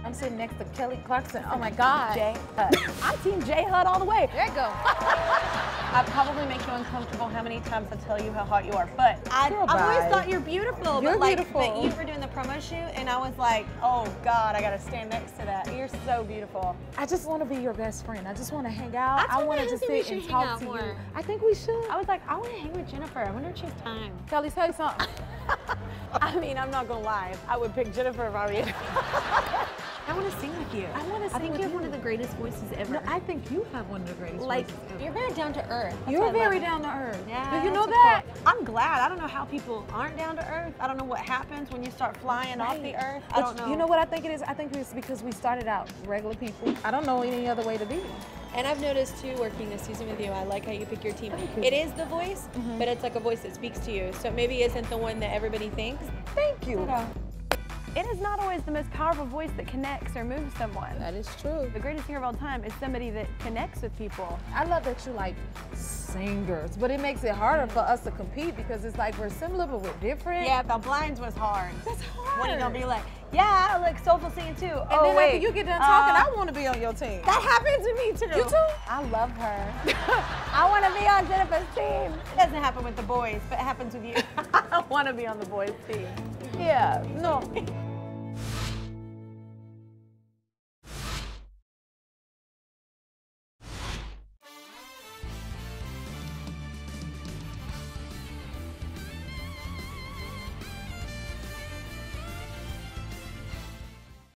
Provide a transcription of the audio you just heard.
I'm sitting next to Kelly Clarkson. Oh my God. J Hud. I'm Team J Hud all the way. There you go. I probably make you uncomfortable how many times I tell you how hot you are, but I've always thought you're beautiful. You're but beautiful. But you were doing the promo shoot, and I was like, oh God, I gotta stand next to that. You're so beautiful. I just want to be your best friend. I just want to hang out. I want to just sit and talk to you. I think we should. I was like, I want to hang with Jennifer. I wonder if she has time. Kelly, say something. I mean, I'm not gonna lie. I would pick Jennifer if I were you. I want to sing with you. I want to sing with you. I think you have one of the greatest voices ever. No, I think you have one of the greatest voices ever. You're very down to earth. You're very down to earth. Yeah. Do you know that? I'm glad. I don't know how people aren't down to earth. I don't know what happens when you start flying off the earth. I don't know. You know what I think it is? I think it's because we started out regular people. I don't know any other way to be. And I've noticed too, working this season with you, I like how you pick your team. It is The Voice, but it's like a voice that speaks to you. So it maybe isn't the one that everybody thinks. Thank you. It is not always the most powerful voice that connects or moves someone. That is true. The greatest singer of all time is somebody that connects with people. I love that you like singers, but it makes it harder for us to compete because it's like we're similar, but we're different. Yeah, the blinds was hard. That's hard. When you're gonna be like, yeah, I like soulful singing too. And oh then wait, after you get done talking, I want to be on your team. that happened to me too. You too? I love her. I want to be on Jennifer's team. It doesn't happen with the boys, but it happens with you. I want to be on the boys' team. Yeah, no.